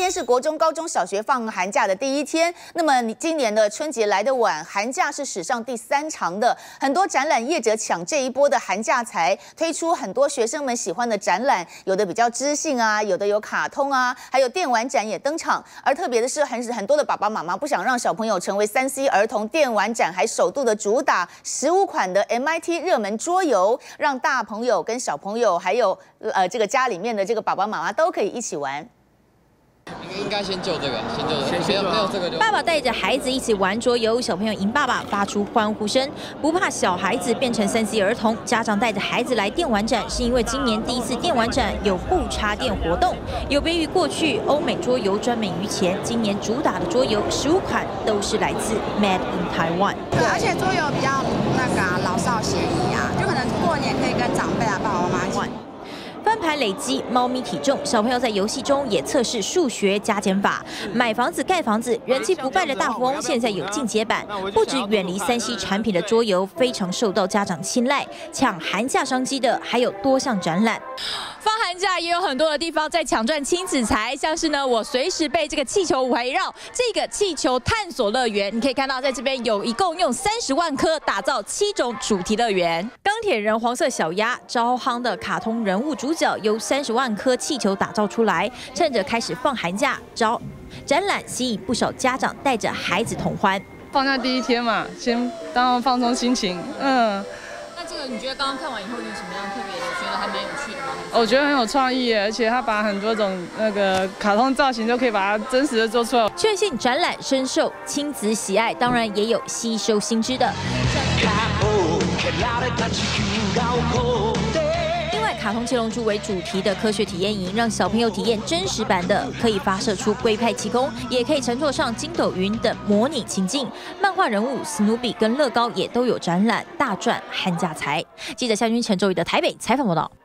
天是国中、高中小学放寒假的第一天。那么今年的春节来得晚，寒假是史上第3长的。很多展览业者抢这一波的寒假财，推出很多学生们喜欢的展览，有的比较知性啊，有的有卡通啊，还有电玩展也登场。而特别的是，很多的爸爸妈妈不想让小朋友成为3C 儿童，电玩展还首度的主打15款的 MIT 热门桌游，让大朋友跟小朋友还有这个家里面的这个爸爸妈妈都可以一起玩。 应该先救这个，没有这个就。 爸爸带着孩子一起玩桌游，小朋友赢爸爸发出欢呼声。不怕小孩子变成3C 儿童，家长带着孩子来电玩展，是因为今年第一次电玩展有不插电活动，有别于过去欧美桌游专门于钱，今年主打的桌游15款都是来自 Made in Taiwan。 对，而且桌游比较老少咸宜啊，就可能过年可以跟长辈啊、爸爸妈妈一起玩。 翻牌累积猫咪体重，小朋友在游戏中也测试数学加减法。买房子盖房子，人气不败的大富翁现在有进阶版，不止远离3C 产品的桌游非常受到家长青睐，抢寒假商机的还有多项展览。 放寒假也有很多的地方在抢赚亲子财，像是呢，我随时被这个气球围绕，这个气球探索乐园，你可以看到在这边一共用30万颗打造7种主题乐园。钢铁人黄色小鸭招夯的卡通人物主角由30万颗气球打造出来，趁着开始放寒假，展览吸引不少家长带着孩子同欢。 放假第一天嘛，先当然放松心情， 那这个你觉得刚刚看完以后，你有什么样特别的觉得还蛮有趣的吗？ 我觉得很有创意耶，而且他把很多种卡通造型都可以把它真实的做出来。 确信展览深受亲子喜爱，当然也有吸收新知的。另外，卡通七龙珠为主题的科学体验营，让小朋友体验真实版的可以发射出龟派气功，也可以乘坐上筋斗云等模拟情境。漫画人物史努比跟乐高也都有展览，大赚寒假财。记者夏君、陈周宇的台北采访报道。